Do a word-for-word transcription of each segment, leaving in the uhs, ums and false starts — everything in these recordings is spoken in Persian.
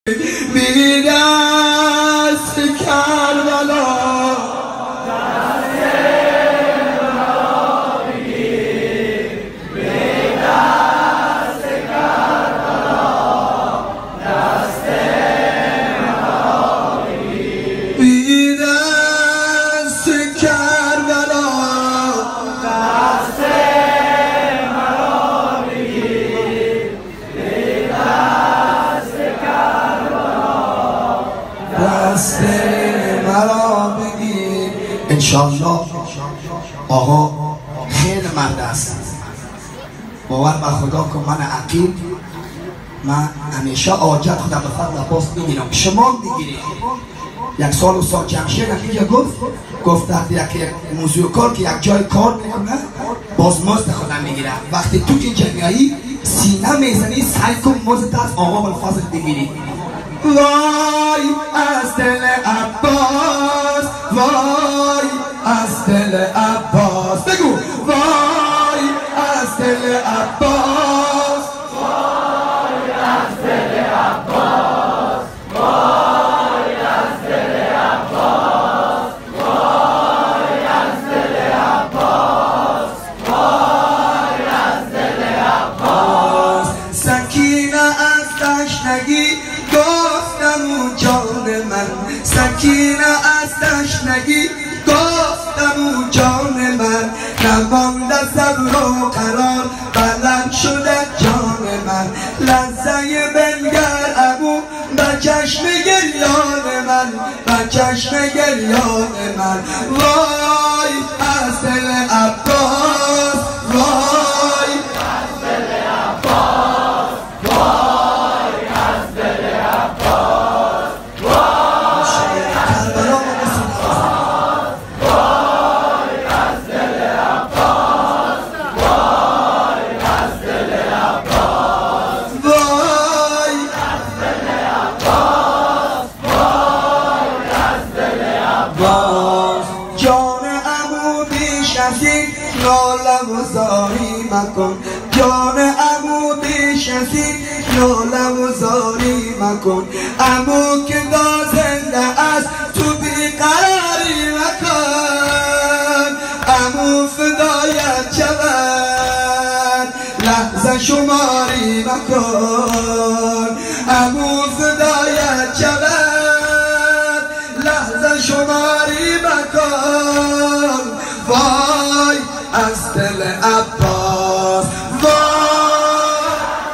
بی دست کربلا دست مرا بگیر. انشالله آقا خیلی مرد است، باور به خدا کن. من عقیل، من همیشه آجت خودم به فضل عباس میبینم. شما میگیرید یک سال و سال جمشید نتیجه گفت گفت در یک موضوع کار که یک جای کار میکنه باز مزد خودم میگیره. وقتی تو که جمعی سینه میزنی سعی کن مزد از آقا بالفضل بگیری. وای از دل عباس، وای از دل عباس، بگو وای از دل عباس، وای از دل عباس، وای از دل عباس، وای از دل عباس، وای از دل عباس. سکینه از تشنگی گفتم جان من، سکینه از تشنگی گفتم جان من، نمانده صبر و قرار بلند شده جان من. لحظه بنگر ابو به چشم گریان من، به چشم گریان من. وای از دل عباس، وای از دل عباس، وای از دل عباس، وای از دل عباس، وای از دل عباس، وای از دل عباس، وای از دل عباس، وای از دل عباس. جان عمو بی شفیق نالم و زاری مکن، جان عمو بی شفیق نالم و زاری مکن. عمو که دا زنده است تو بیقراری مکن، عمو فدایت شود لحظه شماری مکن، عمو فدایت شود لحظه شماری مکن. وای از دل عباس، وای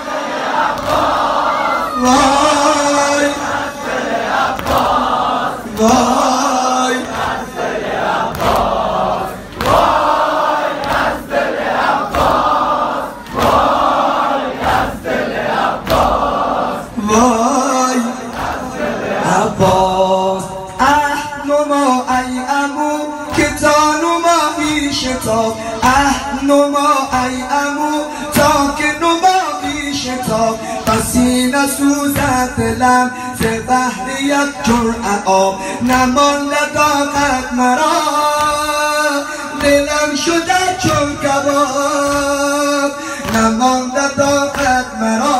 وای وای از دل عباس، وای از دل عباس، وای از دل عباس، وای عباس. اه نما ای عمو که تا نمایی شتاب، اه نما ای عمو تا که نمایی شتاب. پسینه سوزد دلم ز بحر یک جرعه آب، نمانده طاقت مرا دلم شده چون کباب، نمانده طاقت مرا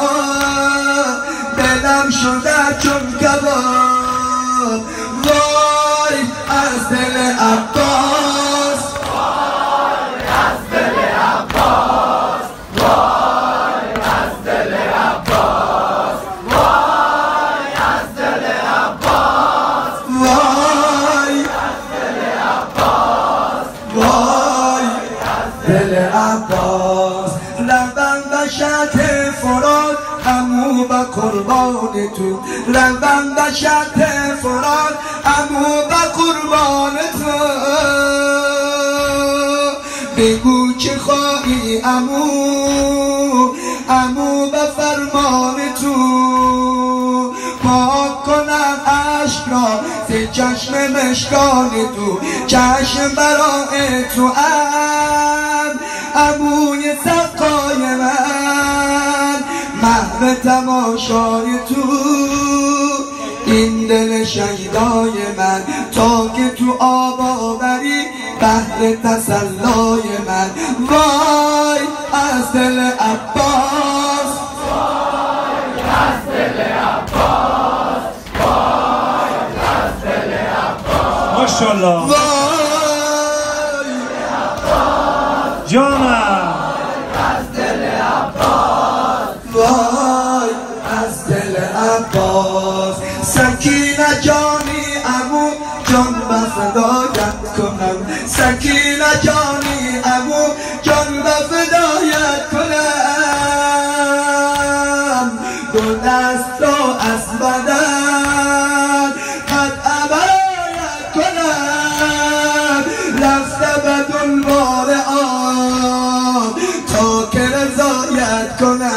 دلم شده چون کباب. وای از دل عباس، وای از دل عباس، وای از دل عباس، وای از دل عباس، وای از دل عباس، وای دل عباس. لبم به شط فرات عمو به قربان تو، لبم به شط فرات عمو به قربان تو. بگو چه خواهی عمو، عمو به فرمان تو. پاک کنم عشق را ز چشم مشکان تو، چشم برای تو ام عموی سقای من، محو تماشای تو این دل شیدای من. تا که تو آب آوری بهر تسلای من. وای از دل عباس، وای از دل عباس، ماشاءالله. وای جانم. از دل عباس، وای از دل عباس. سکینه جانی عمو جان به فدایت کنم، سکینه جانی عمو جان به فدایت کنم. دو دست را از بدن قد عبایت کنم، رفته به دنبال آن تا که رضایت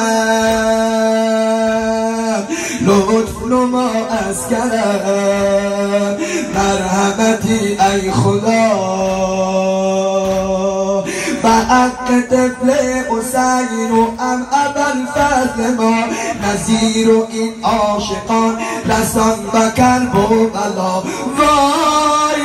کنم. لطف نما از کرم مرحمتی ای خدا، به حق طفل حسین و ام ابوالفضل ما، نظیر و این عاشقان رسان به کرب و بلا. وای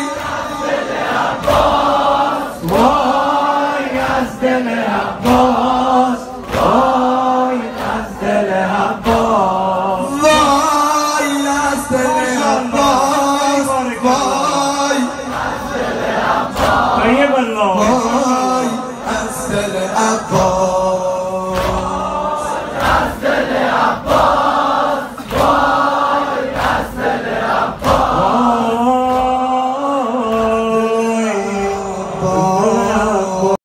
وای از دل عباس، وای از دل عباس. وای از دل عباس، وای طیب الله.